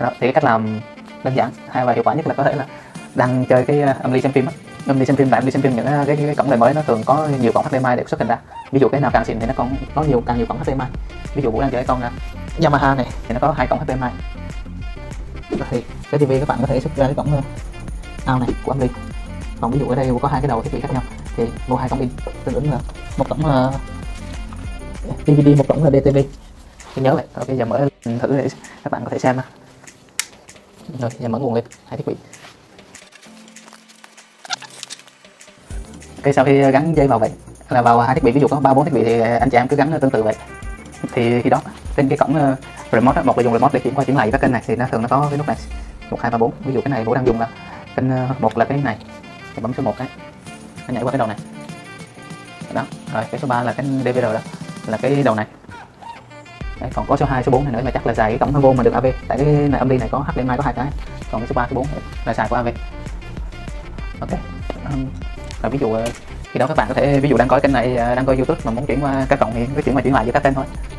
Đó, thì cái cách làm đơn giản hay và hiệu quả nhất là có thể là đang chơi cái âm ly xem phim á, âm ly xem phim, tại âm ly xem phim những cái cổng đời mới nó thường có nhiều cổng HDMI để xuất hình ra. Ví dụ cái nào càng xịn thì nó còn có càng nhiều cổng HDMI. Ví dụ Vũ đang chơi con Yamaha này thì nó có 2 cổng HDMI. Thì cái TV các bạn có thể xuất ra cái cổng out này của âm ly. Còn ví dụ ở đây có 2 cái đầu thiết bị khác nhau thì mua 2 cổng in, tương ứng là một cổng DVD, một cổng là DTV. Thì nhớ vậy. Rồi bây giờ mở thử để các bạn có thể xem. Rồi giờ mở nguồn lên 2 thiết bị. Cái sau khi gắn dây vào vậy là vào 2 thiết bị, ví dụ có 3-4 thiết bị thì anh chị em cứ gắn tương tự vậy. Thì khi đó trên cái cổng remote đó, một là dùng remote để chuyển qua chuyển lại các kênh này thì nó thường nó có cái nút này 1, 2, 3, 4. Ví dụ cái này Vũ đang dùng là kênh 1 là cái này, thì bấm số 1 cái nó nhảy qua cái đầu này đó. Rồi cái số 3 là cái DVR đó, là cái đầu này. Đấy, còn có số 2, số 4 này nữa mà chắc là xài cái cổng vô mà được AV, tại cái này âm ly này có HDMI có 2 cái, còn cái số 3, số 4 là xài của AV. Ok. Rồi ví dụ khi đó các bạn có thể, ví dụ đang coi kênh này, đang coi YouTube mà muốn chuyển qua các cổng thì cứ chuyển qua chuyển lại giữa các kênh thôi.